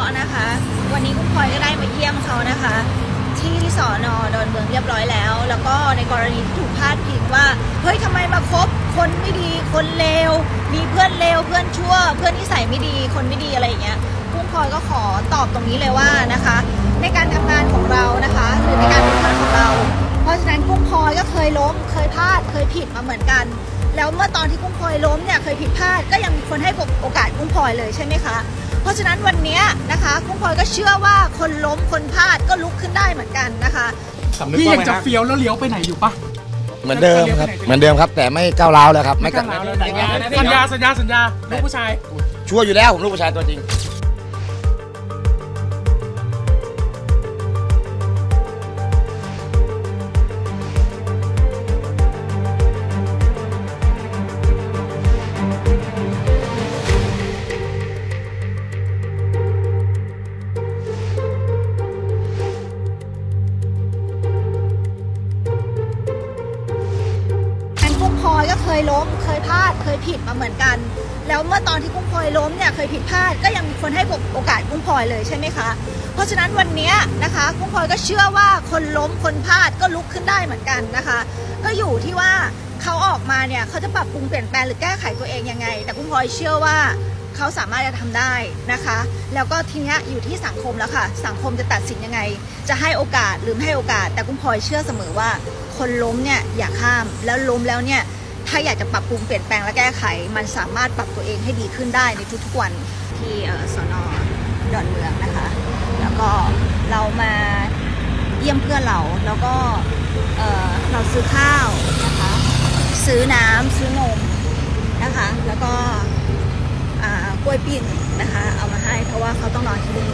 นะคะวันนี้คุณพลอยก็ได้มาเยี่ยมเขานะคะที่สน.ดอนเมืองเรียบร้อยแล้วก็ในกรณีที่ถูกพาดพิงว่าเฮ้ยทำไมมาคบคนไม่ดีคนเลวมีเพื่อนเลวเพื่อนชั่วเพื่อนนิสัยไม่ดีคนไม่ดีอะไรอย่างเงี้ยคุณพลอยก็ขอตอบตรงนี้เลยว่านะคะในการทำงานของเรานะคะหรือในการเป็นเพื่อนของเราเพราะฉะนั้นกุ้งพลอยก็เคยล้มเคยพลาดเคยผิดมาเหมือนกันแล้วเมื่อตอนที่กุ้งพลอยล้มเนี่ยเคยผิดพลาดก็ยังมีคนให้โอกาสกุ้งพลอยเลยใช่ไหมคะเพราะฉะนั้นวันนี้นะคะกุ้งพลอยก็เชื่อว่าคนล้มคนพลาดก็ลุกขึ้นได้เหมือนกันนะคะพี่ยังจะเฟี้ยวแล้วเลี้ยวไปไหนอยู่ปะเหมือนเดิมครับเหมือนเดิมครับแต่ไม่ก้าวร้าวแล้วครับไม่ก้าวร้าวแล้วสัญญาลูกผู้ชายชัวร์อยู่แล้วผมลูกผู้ชายตัวจริงกุ้งพลอยก็เคยล้มเคยพลาดเคยผิดมาเหมือนกันแล้วเมื่อตอนที่กุ้งพลอยล้มเนี่ยเคยผิดพลาดก็ยังมีคนให้โอกาสกุ้งพลอยเลยใช่ไหมคะเพราะฉะนั้นวันนี้นะคะกุ้งพลอยก็เชื่อว่าคนล้มคนพลาดก็ลุกขึ้นได้เหมือนกันนะคะก็อยู่ที่ว่าเขาออกมาเนี่ยเขาจะปรับปรุงเปลี่ยนแปลงหรือแก้ไขตัวเองยังไงแต่กุ้งพลอยเชื่อว่าเขาสามารถจะทำได้นะคะแล้วก็ทีนี้อยู่ที่สังคมแล้วค่ะสังคมจะตัดสินยังไงจะให้โอกาสหรือไม่ให้โอกาสแต่กุ้งพลอยเชื่อเสมอว่าคนล้มเนี่ยอย่าข้ามแล้วล้มแล้วเนี่ยถ้าอยากจะปรับปรุงเปลี่ยนแปลงและแก้ไขมันสามารถปรับตัวเองให้ดีขึ้นได้ในทุกๆวันที่สน.ดอนเมืองนะคะแล้วก็เรามาเยี่ยมเพื่อนเราแล้วก็เราซื้อข้าวนะคะซื้อน้ำซื้อนมนะคะแล้วก็กล้วยปิ้งนะคะเอามาให้เพราะว่าเขาต้องนอนที่นี่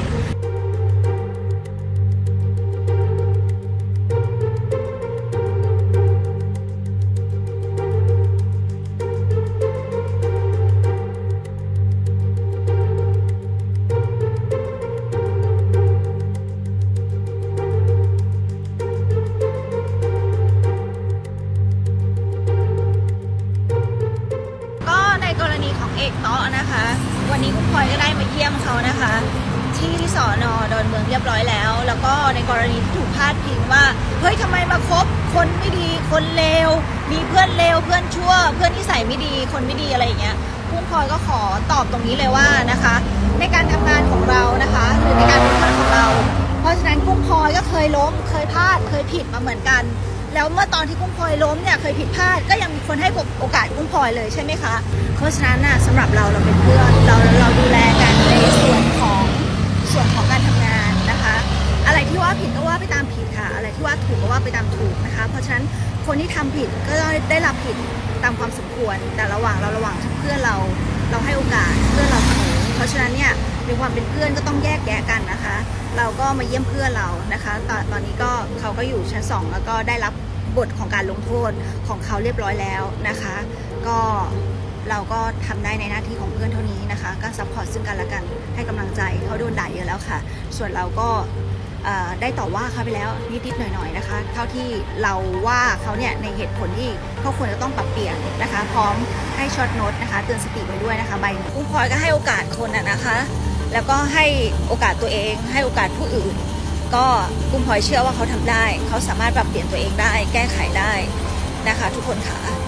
เอกเตาะนะคะวันนี้คุณพลอยก็ได้มาเยี่ยมเขานะคะที่สน.ดอนเมืองเรียบร้อยแล้วก็ในกรณีที่ถูกพาดพิงว่าเฮ้ยทำไมมาคบคนไม่ดีคนเลวมีเพื่อนเลวเพื่อนชั่วเพื่อนนิสัยไม่ดีคนไม่ดีอะไรอย่างเงี้ยคุณพลอยก็ขอตอบตรงนี้เลยว่านะคะในการทำงานของเรานะคะหรือในการเป็นเพื่อนของเราเพราะฉะนั้นกุ้งพลอยก็เคยล้มเคยพลาดเคยผิดมาเหมือนกันแล้วเมื่อตอนที่กุ้งพลอยล้มเนี่ยเคยผิดพลาดก็ยังมีคนให้โอกาสกุ้งพลอยเลยใช่ไหมคะเพราะฉะนั้นน่ะสำหรับเราเป็นเพื่อนเราดูแลกันในส่วนของการทำงานนะคะอะไรที่ว่าผิดก็ว่าไปตามผิดค่ะอะไรที่ว่าถูกก็ว่าไปตามถูกนะคะเพราะฉะนั้นคนที่ทำผิดก็ได้รับผิดตามความสมควรแต่ระหว่างเพื่อนเราให้โอกาสเพื่อนเราเสมอเพราะฉะนั้นเนี่ยในความเป็นเพื่อนก็ต้องแยกแยะกันนะคะเราก็มาเยี่ยมเพื่อนเรานะคะตอนนี้ก็เขาก็อยู่ชั้น2แล้วก็ได้รับบทของการลงโทษของเขาเรียบร้อยแล้วนะคะก็เราก็ทำได้ในหน้าที่ของเพื่อนเท่านี้นะคะก็ซัพพอร์ตซึ่งกันและกันให้กำลังใจเขาโดนด่าเยอะแล้วค่ะส่วนเราก็ได้ต่อว่าเขาไปแล้วนิดๆหน่อยๆนะคะเท่าที่เราว่าเขาเนี่ยในเหตุผลที่เขาควรจะต้องปรับเปลี่ยนนะคะพร้อมให้ช็อตโน้ตนะคะเตือนสติไว้ด้วยนะคะใบกุ้งพลอยก็ให้โอกาสคนนะคะแล้วก็ให้โอกาสตัวเองให้โอกาสผู้อื่นก็กุ้งพลอยเชื่อว่าเขาทำได้เขาสามารถปรับเปลี่ยนตัวเองได้แก้ไขได้นะคะทุกคนค่ะ